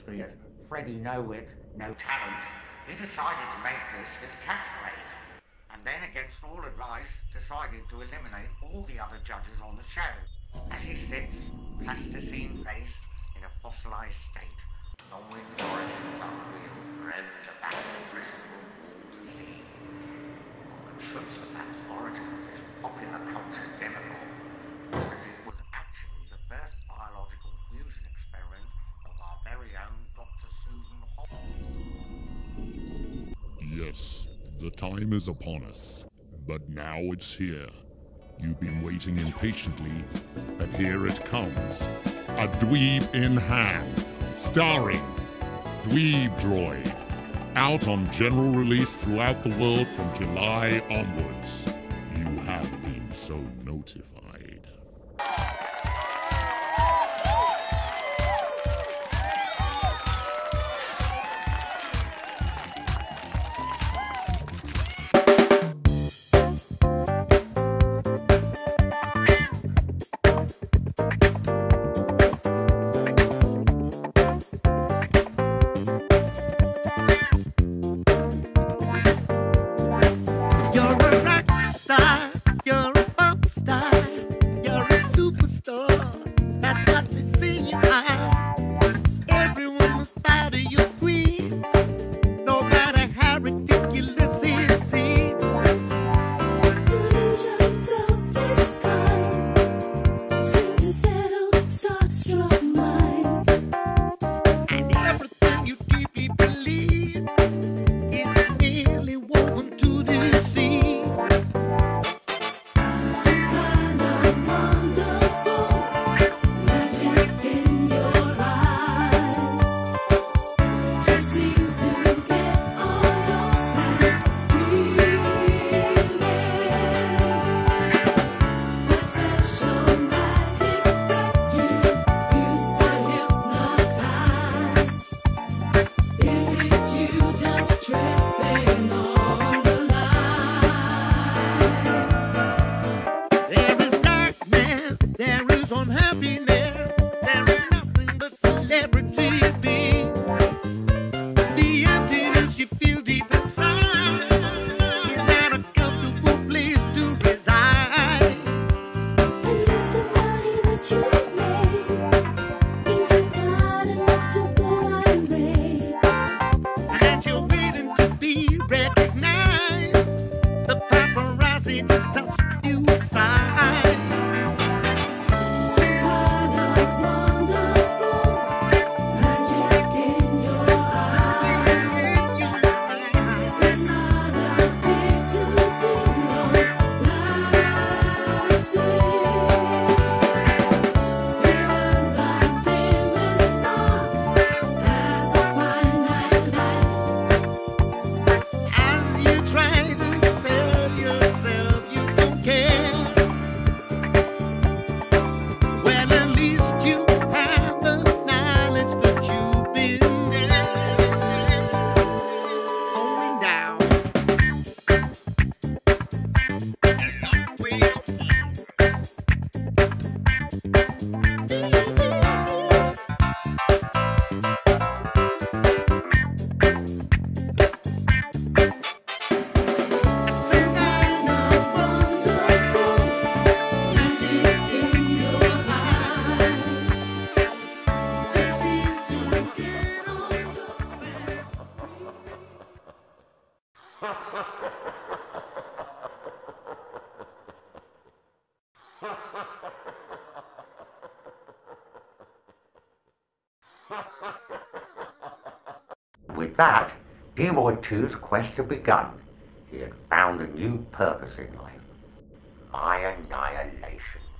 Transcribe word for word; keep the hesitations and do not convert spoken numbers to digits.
industry as Freddie No-Wit, No Talent, he decided to make this his catchphrase, and then against all advice decided to eliminate all the other judges on the show. As he sits, plasticine-faced, in a fossilized state, knowing the origins unreal, and the battle bristle all to see. Well, the truth about the origin of this popular culture demagogue was that it was actually the first biological fusion experiment of our very own Doctor Susan Hall. Yes, the time is upon us, but now it's here. You've been waiting impatiently, and here it comes. A Dweeb in Hand, starring Dweeb Droid. Out on general release throughout the world from July onwards. You have been so notified. With that, Demoid two's quest had begun. He had found a new purpose in life. My annihilation.